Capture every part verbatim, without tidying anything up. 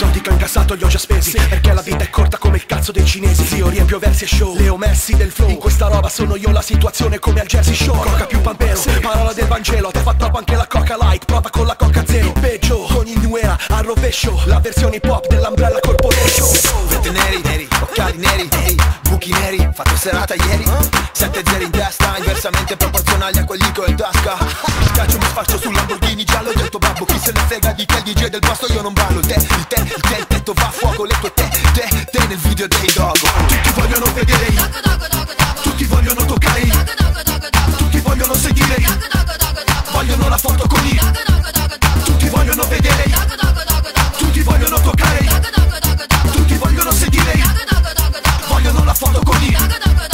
soldi che ho incassato li ho già spesi, sì, perché la vita è corta come il cazzo dei cinesi. Zio, riempio versi e show, Leo Messi del flow. In questa roba sono io la situazione come al Jersey Shore. Coca più Pampero, sì, parola del Vangelo. Ti fa troppo anche la Coca Light, prova con la Coca Zero. Il peggio, con il New Era, al rovescio, la versione hip hop dell'Umbrella Corporation. Vette neri, neri, occhiali neri, ehi, buchi neri, fatto serata ieri. Sette zeri in testa, inversamente proporzionali a quelli che ho in tasca. Scaccio mi spaccio sul Lamborghini giallo del tuo babbo. Chi se ne frega di che il D J del posto, io non ballo. Te, il te, il te, il tetto va a fuoco. Le tue te, te, te nel video dei dog. Tutti vogliono vedere, tutti vogliono toccare, tutti vogliono sentire, vogliono la foto con i. Tutti vogliono vedere, tutti vogliono toccare, tutti vogliono sentire, vogliono la foto con i.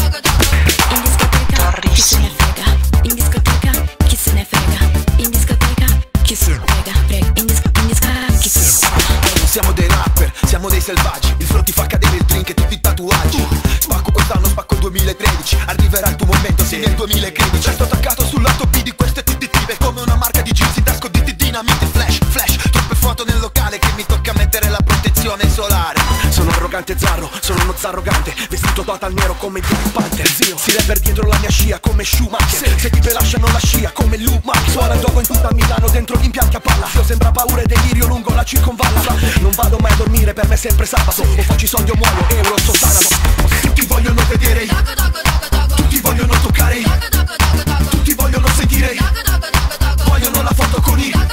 Chi se ne frega, in discoteca, chi se ne frega, in discoteca, chi se ne frega, frega, in discoteca, in discoteca, chi se ne frega. Siamo dei rapper, siamo dei selvaggi. Il flow ti fa cadere il drink e tutti i tatuaggi. Spacco quest'anno, spacco il duemilatredici. Arriverà il tuo momento, sì, nel duemilatredici. Resto attaccato sul lato B di queste T D T. Come una marca di jeans in tasco di dinamite. Flash, flash, troppe foto nel locale che mi tocca mettere la protezione solare. Sono arrogante zarro, sono uno zarrogante, vestito total nero come il Black Panther. Zio, si rapper dietro la mia scia come Schumacher, sì, se ti lasciano la scia come Luma. Suona il gioco in tutta Milano dentro gli impianti a palla. Zio, sembra paura e delirio lungo la circonvalla. Non vado mai a dormire, per me è sempre sabato. O faccio i soldi o muoio, euro sto sanano. Tutti vogliono vedere, tutti vogliono toccare, tutti vogliono sentire, vogliono la foto con i.